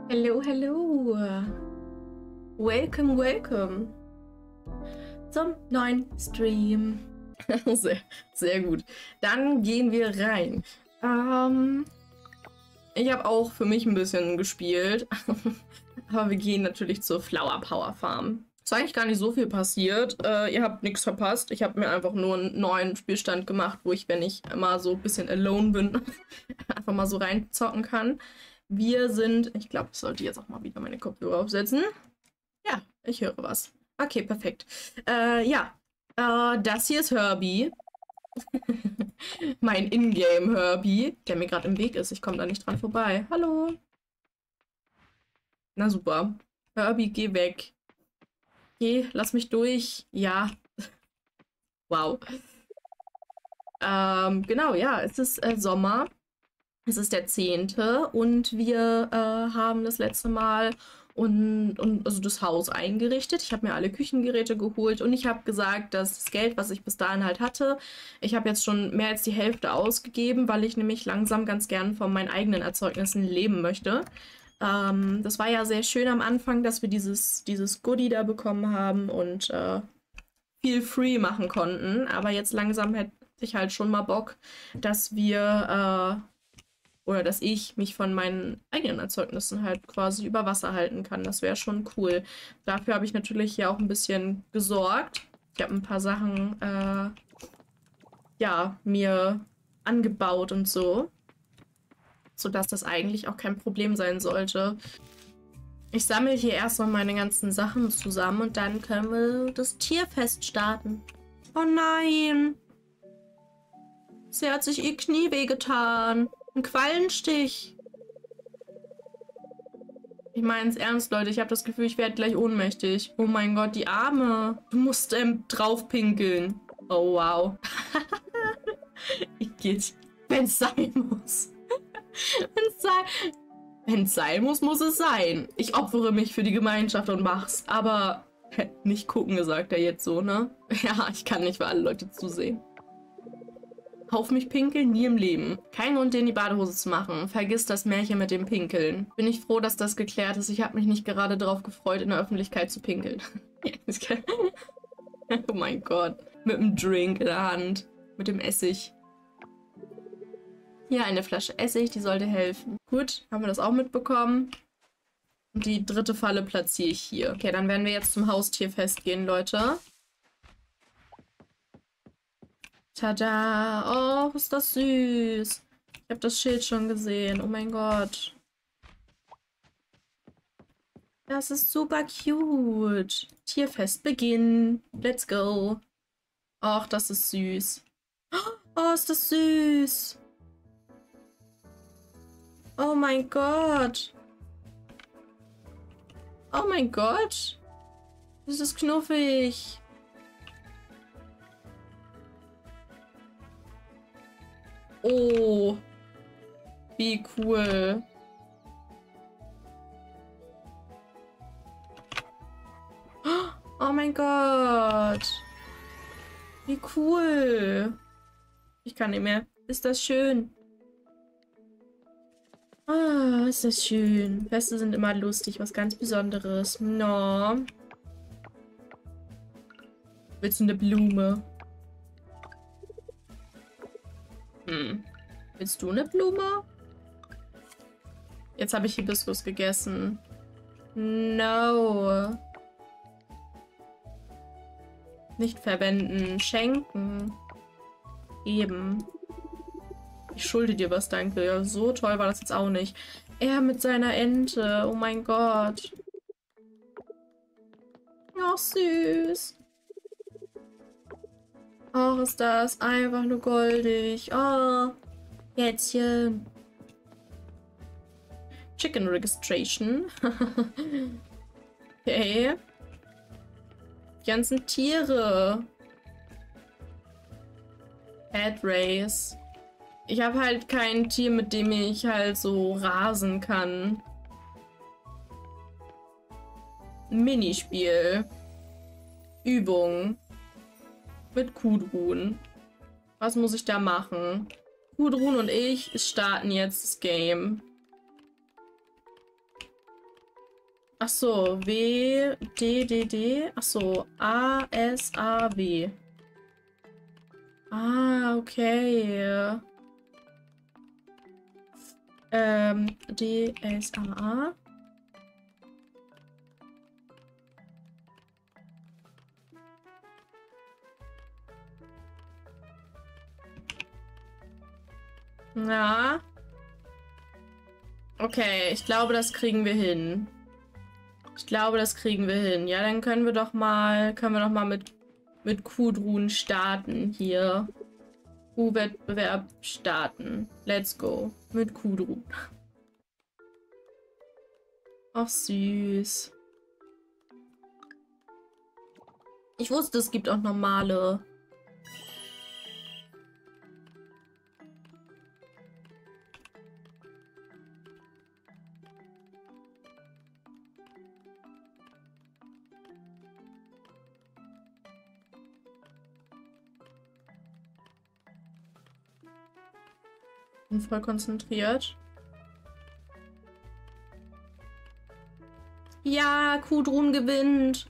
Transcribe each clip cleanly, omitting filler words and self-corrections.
Hello, hello. Welcome, welcome zum neuen Stream. Sehr gut. Dann gehen wir rein. Ich habe auch für mich ein bisschen gespielt. Aber wir gehen natürlich zur Flower Power Farm. Ist eigentlich gar nicht so viel passiert. Ihr habt nichts verpasst. Ich habe mir einfach nur einen neuen Spielstand gemacht, wo ich, wenn ich mal so ein bisschen alone bin, einfach mal so reinzocken kann. Wir sind, ich glaube, ich sollte jetzt auch mal wieder meine Kopfhörer aufsetzen. Ja, ich höre was. Okay, perfekt. Das hier ist Herbie. Mein Ingame Herbie, der mir gerade im Weg ist. Ich komme da nicht dran vorbei. Hallo. Na super. Herbie, geh weg. Geh, lass mich durch. Ja. Wow. Genau, ja, es ist Sommer. Es ist der 10. und wir haben das letzte Mal also das Haus eingerichtet. Ich habe mir alle Küchengeräte geholt und ich habe gesagt, dass das Geld, was ich bis dahin halt hatte, ich habe jetzt schon mehr als die Hälfte ausgegeben, weil ich nämlich langsam ganz gern von meinen eigenen Erzeugnissen leben möchte. Das war ja sehr schön am Anfang, dass wir dieses Goodie da bekommen haben und viel free machen konnten. Aber jetzt langsam hätte ich halt schon mal Bock, dass wir oder dass ich mich von meinen eigenen Erzeugnissen halt quasi über Wasser halten kann. Das wäre schon cool. Dafür habe ich natürlich hier auch ein bisschen gesorgt. Ich habe ein paar Sachen, ja, mir angebaut und so. Sodass das eigentlich auch kein Problem sein sollte. Ich sammle hier erstmal meine ganzen Sachen zusammen und dann können wir das Tierfest starten. Oh nein! Sie hat sich ihr Knie wehgetan. Ein Quallenstich. Ich meine es ernst, Leute. Ich habe das Gefühl, ich werde gleich ohnmächtig. Oh mein Gott, die Arme. Du musst drauf pinkeln. Oh, wow. Ich geht's. Wenn es sein muss. Wenn es sein muss, muss es sein. Ich opfere mich für die Gemeinschaft und mach's. Aber nicht gucken, sagt er jetzt so, ne? Ja, ich kann nicht für alle Leute zusehen. Auf mich pinkeln? Nie im Leben. Kein Grund, dir in die Badehose zu machen. Vergiss das Märchen mit dem Pinkeln. Bin ich froh, dass das geklärt ist. Ich habe mich nicht gerade darauf gefreut, in der Öffentlichkeit zu pinkeln. Oh mein Gott. Mit dem Drink in der Hand. Mit dem Essig. Hier eine Flasche Essig, die sollte helfen. Gut, haben wir das auch mitbekommen. Und die dritte Falle platziere ich hier. Okay, dann werden wir jetzt zum Haustierfest gehen, Leute. Tada! Oh, ist das süß. Ich habe das Schild schon gesehen. Oh mein Gott. Das ist super cute. Tierfest beginnen. Let's go. Och, das ist süß. Oh, ist das süß. Oh mein Gott. Oh mein Gott. Das ist knuffig. Oh, wie cool. Oh mein Gott. Wie cool. Ich kann nicht mehr. Ist das schön. Ah, ist das schön. Feste sind immer lustig, was ganz Besonderes. No. Willst du eine Blume? Willst du eine Blume? Jetzt habe ich Hibiskus gegessen. No. Nicht verwenden. Schenken. Eben. Ich schulde dir was, danke. Ja, so toll war das jetzt auch nicht. Er mit seiner Ente. Oh mein Gott. Ach, süß. Ach, ist das einfach nur goldig. Oh, Kätzchen. Chicken Registration. Okay. Die ganzen Tiere. Pet Race. Ich habe halt kein Tier, mit dem ich halt so rasen kann. Minispiel. Übung. Mit Kudrun. Was muss ich da machen? Kudrun und ich starten jetzt das Game. Ach so, W, D, D, D. Ach so, A, S, A, W. Ah, okay. D, S, A, A. Ja. Okay, ich glaube, das kriegen wir hin. Ich glaube, das kriegen wir hin. Ja, dann können wir doch mal mit Kudrun starten hier. Kuhwettbewerb starten. Let's go. Mit Kudrun. Ach, süß. Ich wusste, es gibt auch normale. Bin voll konzentriert. Ja, Kudrun gewinnt.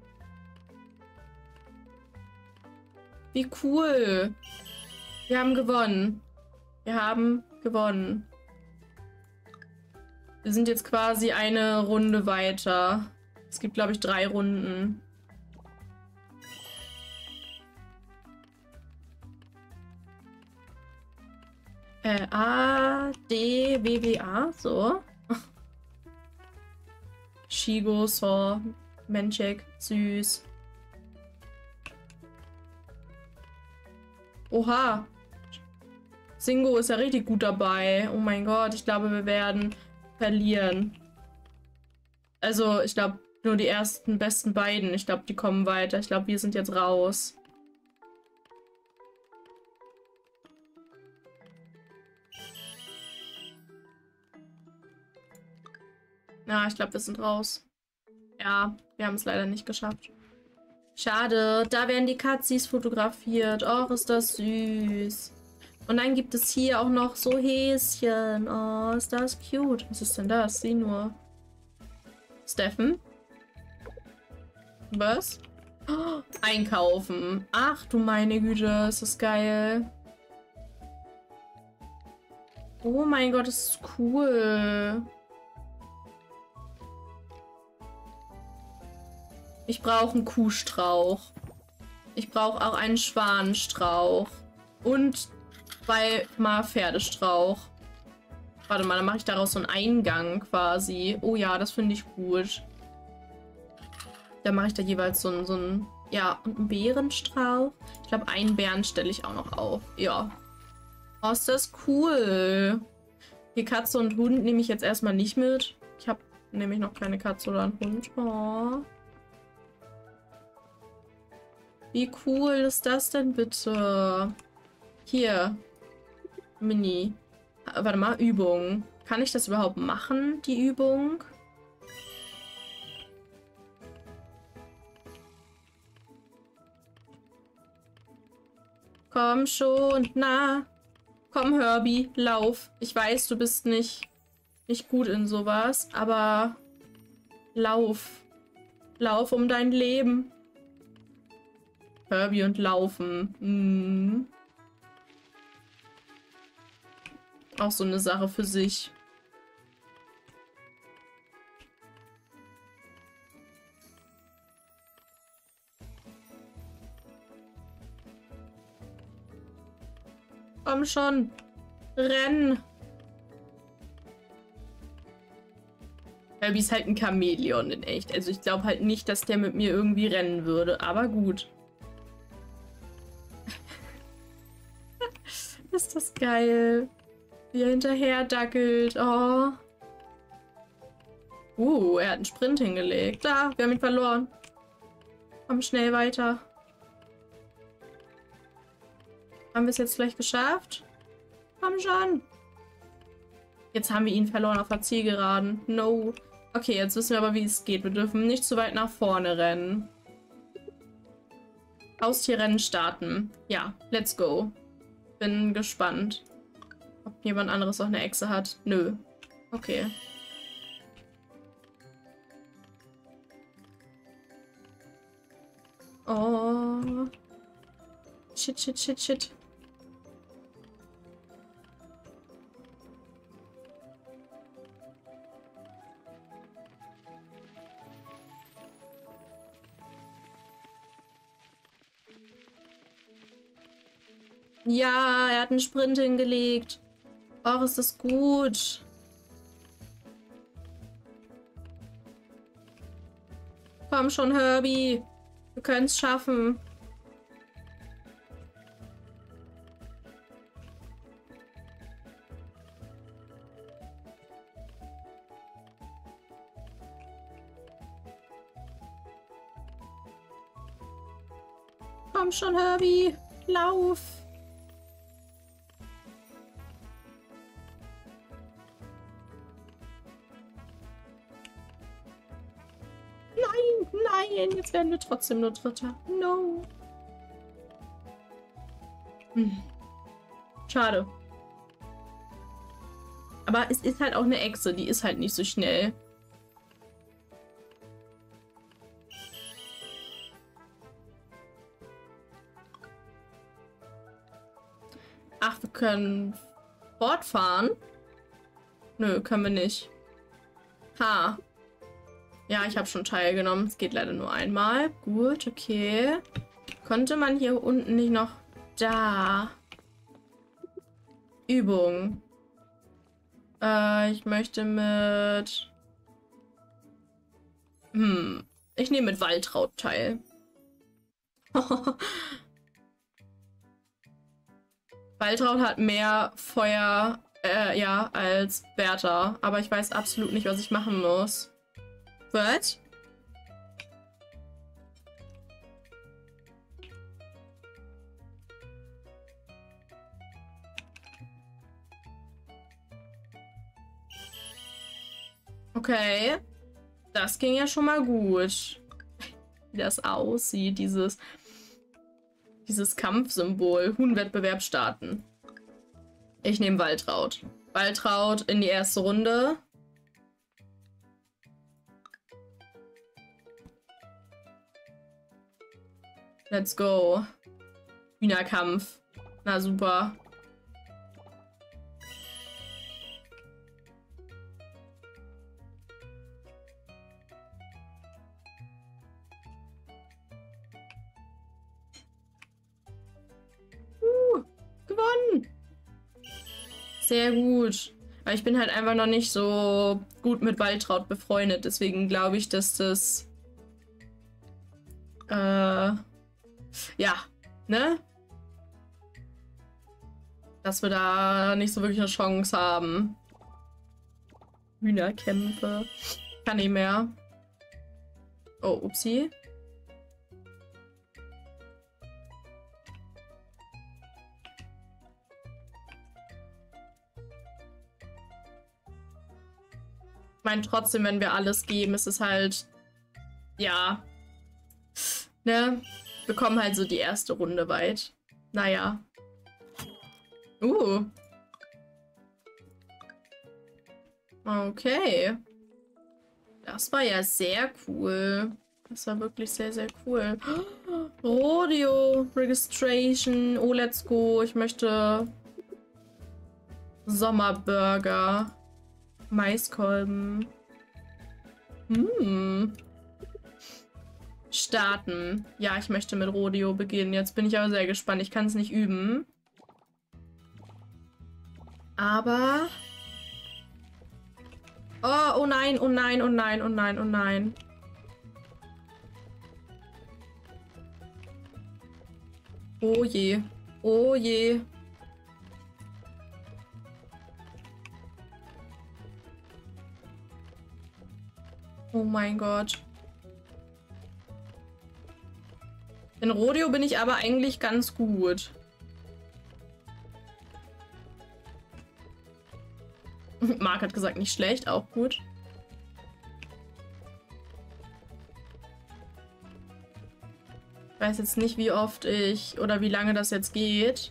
Wie cool. Wir haben gewonnen. Wir haben gewonnen. Wir sind jetzt quasi eine Runde weiter. Es gibt, glaube ich, 3 Runden. A, D, W, W, A. So. Shigo, Saw, Menchek, süß. Oha. Singo ist ja richtig gut dabei. Oh mein Gott, ich glaube, wir werden verlieren. Also, ich glaube, nur die ersten besten beiden. Ich glaube, die kommen weiter. Ich glaube, wir sind jetzt raus. Ja, ich glaube, wir sind raus. Ja, wir haben es leider nicht geschafft. Schade, da werden die Katzis fotografiert. Och, ist das süß. Und dann gibt es hier auch noch so Häschen. Oh, ist das cute. Was ist denn das? Sieh nur. Steffen? Was? Oh, einkaufen. Ach du meine Güte, ist das geil. Oh mein Gott, das ist cool. Ich brauche einen Kuhstrauch. Ich brauche auch einen Schwanenstrauch. Und 2-mal Pferdestrauch. Warte mal, dann mache ich daraus so einen Eingang quasi. Oh ja, das finde ich gut. Dann mache ich da jeweils so einen ja, und einen Bärenstrauch. Ich glaube, einen Bären stelle ich auch noch auf. Ja. Oh, ist das cool. Die Katze und Hund nehme ich jetzt erstmal nicht mit. Ich habe nämlich noch keine Katze oder einen Hund. Oh. Wie cool ist das denn bitte? Hier. Mini. Warte mal, Übung. Kann ich das überhaupt machen, die Übung? Komm schon, na. Komm, Herbie, lauf. Ich weiß, du bist nicht gut in sowas, aber lauf. Lauf um dein Leben. Herbie und Laufen. Hm. Auch so eine Sache für sich. Komm schon. Renn. Herbie ist halt ein Chamäleon in echt. Also ich glaube halt nicht, dass der mit mir irgendwie rennen würde. Aber gut. Ist das geil. Wie er hinterher dackelt. Oh. Er hat einen Sprint hingelegt. Da, wir haben ihn verloren. Komm schnell weiter. Haben wir es jetzt vielleicht geschafft? Komm schon. Jetzt haben wir ihn verloren auf der Zielgeraden. No. Okay, jetzt wissen wir aber, wie es geht. Wir dürfen nicht zu weit nach vorne rennen. Haustierrennen starten. Ja, let's go. Bin gespannt, ob jemand anderes auch eine Echse hat. Nö. Okay. Oh. Shit, shit, shit, shit. Ja, er hat einen Sprint hingelegt. Och, ist das gut. Komm schon, Herbie. Wir können es schaffen. Komm schon, Herbie. Lauf. Nein, jetzt werden wir trotzdem nur Dritter. No. Schade. Aber es ist halt auch eine Echse, die ist halt nicht so schnell. Ach, wir können fortfahren? Nö, können wir nicht. Ha. Ja, ich habe schon teilgenommen. Es geht leider nur einmal. Gut, okay. Konnte man hier unten nicht noch... Da. Übung. Ich möchte mit... Ich nehme mit Waltraud teil. Waltraud hat mehr Feuer, ja, als Bertha. Aber ich weiß absolut nicht, was ich machen muss. Was? Okay. Das ging ja schon mal gut. Wie das aussieht, dieses Kampfsymbol. Huhnwettbewerb starten. Ich nehme Waltraud. Waltraud in die erste Runde. Let's go. Hühnerkampf. Na super. Gewonnen. Sehr gut. Aber ich bin halt einfach noch nicht so gut mit Waltraud befreundet. Deswegen glaube ich, dass das... ja, ne? Dass wir da nicht so wirklich eine Chance haben. Hühnerkämpfe. Kann nicht mehr. Oh, upsie. Ich meine, trotzdem, wenn wir alles geben, ist es halt... Ja. Ne? Wir kommen halt so die erste Runde weit. Naja. Okay. Das war ja sehr cool. Das war wirklich sehr, sehr cool. Rodeo Registration. Oh, let's go. Ich möchte Sommerburger. Maiskolben. Starten. Ja, ich möchte mit Rodeo beginnen. Jetzt bin ich aber sehr gespannt. Ich kann es nicht üben. Aber... Oh, oh nein, oh nein, oh nein, oh nein, oh nein. Oh je. Oh je. Oh mein Gott. In Rodeo bin ich aber eigentlich ganz gut. Marc hat gesagt, nicht schlecht, auch gut. Ich weiß jetzt nicht, wie oft ich oder wie lange das jetzt geht.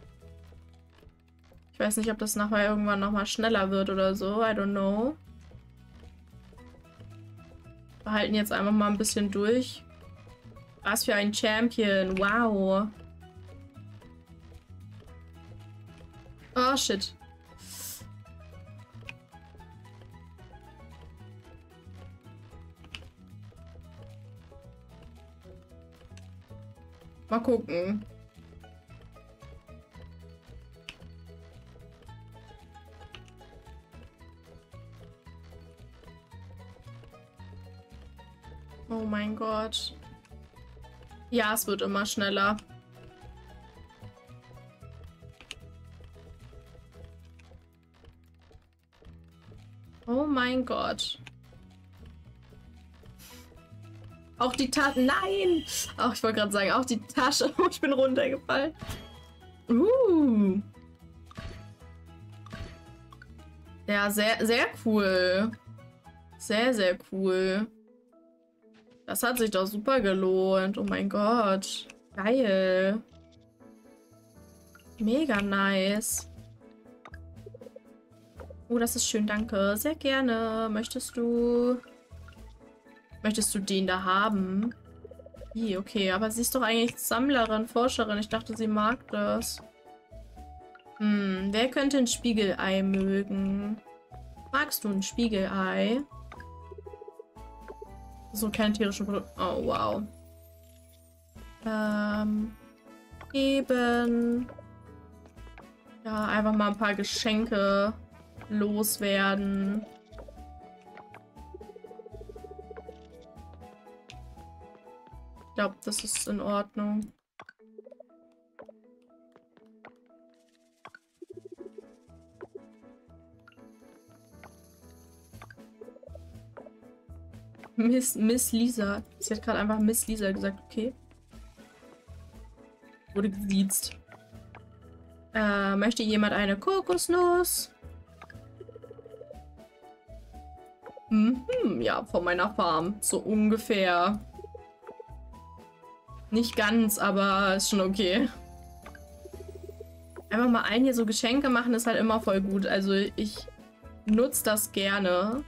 Ich weiß nicht, ob das nachher irgendwann nochmal schneller wird oder so. I don't know. Wir halten jetzt einfach mal ein bisschen durch. Was für ein Champion. Wow. Oh, shit. Mal gucken. Oh mein Gott. Ja, es wird immer schneller. Oh mein Gott. Auch die Tasche. Nein! Ach, ich wollte gerade sagen, auch die Tasche. Ich bin runtergefallen. Ja, sehr, sehr cool. Sehr, sehr cool. Das hat sich doch super gelohnt. Oh mein Gott. Geil. Mega nice. Oh, das ist schön, danke. Sehr gerne. Möchtest du den da haben? Wie, okay, aber sie ist doch eigentlich Sammlerin, Forscherin. Ich dachte, sie mag das. Wer könnte ein Spiegelei mögen? Magst du ein Spiegelei? So, keine tierischen Produkte. Oh, wow. Eben. Ja, einfach mal ein paar Geschenke loswerden. Ich glaube, das ist in Ordnung. Miss Lisa. Sie hat gerade einfach Miss Lisa gesagt, okay. Wurde gesiezt. Möchte jemand eine Kokosnuss? Ja, von meiner Farm. So ungefähr. Nicht ganz, aber ist schon okay. Einfach mal allen hier so Geschenke machen ist halt immer voll gut. Also ich nutze das gerne.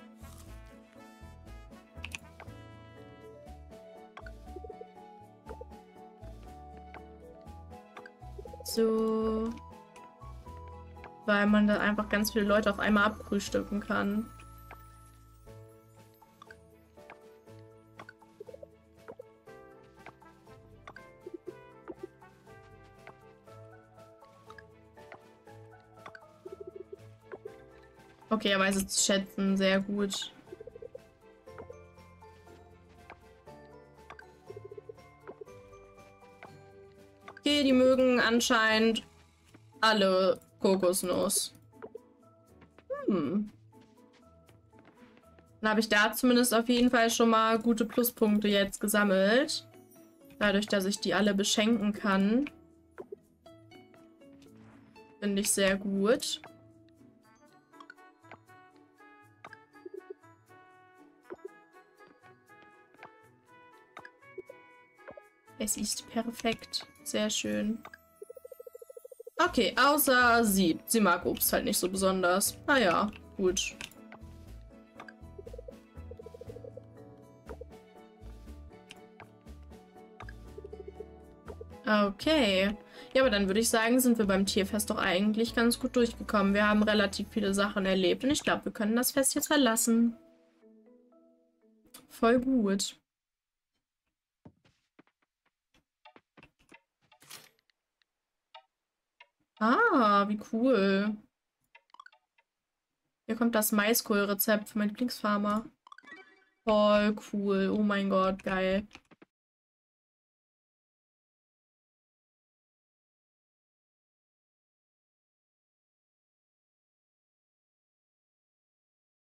So. Weil man da einfach ganz viele Leute auf einmal abfrühstücken kann. Okay, er weiß es zu schätzen. Sehr gut. Okay, die mögen anscheinend alle Kokosnuss. Dann habe ich da zumindest auf jeden Fall schon mal gute Pluspunkte jetzt gesammelt. Dadurch, dass ich die alle beschenken kann. Finde ich sehr gut. Es ist perfekt. Sehr schön. Okay, außer sie. Sie mag Obst halt nicht so besonders. Naja, gut. Okay. Ja, aber dann würde ich sagen, sind wir beim Tierfest doch eigentlich ganz gut durchgekommen. Wir haben relativ viele Sachen erlebt und ich glaube, wir können das Fest jetzt verlassen. Voll gut. Ah, wie cool. Hier kommt das Maiskohl-Rezept für meinen Lieblingsfarmer. Voll cool. Oh mein Gott, geil.